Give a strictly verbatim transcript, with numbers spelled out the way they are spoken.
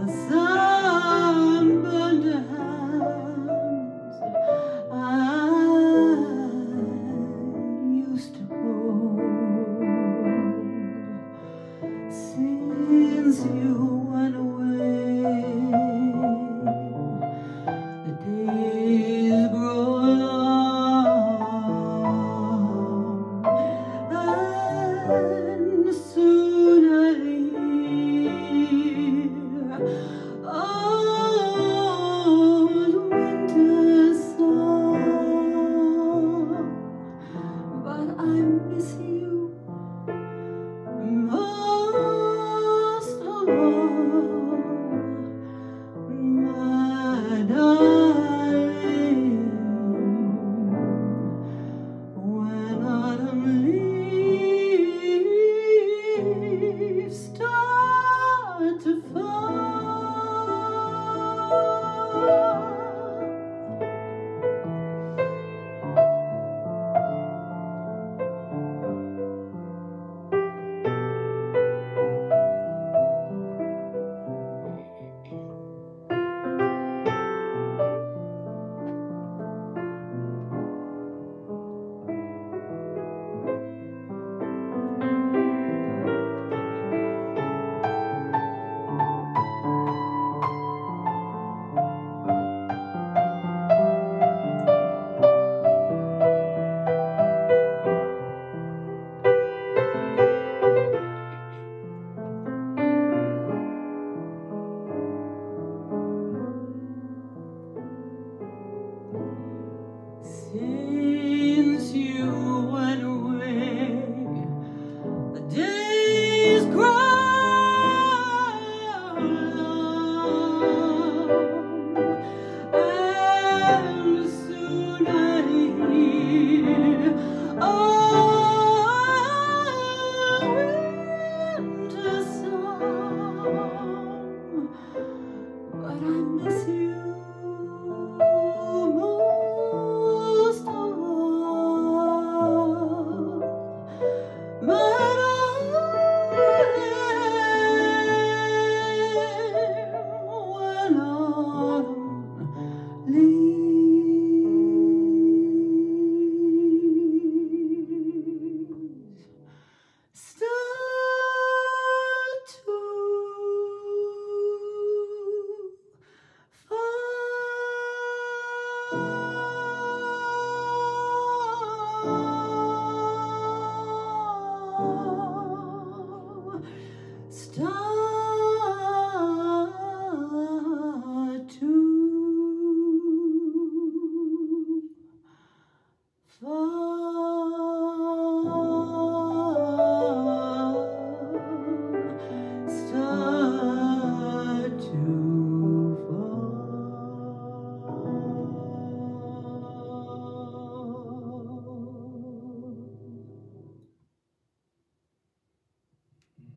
sunburned hands I used to hold. Since you went away, the days grow long, and soon I hear old winter song. But I miss you most of all, my darling. When autumn leaves start to fall, since you went away, the days grow long, and soon I hear old winter song. But I miss you most of all, my darling. When autumn leaves start to fall, start to fall.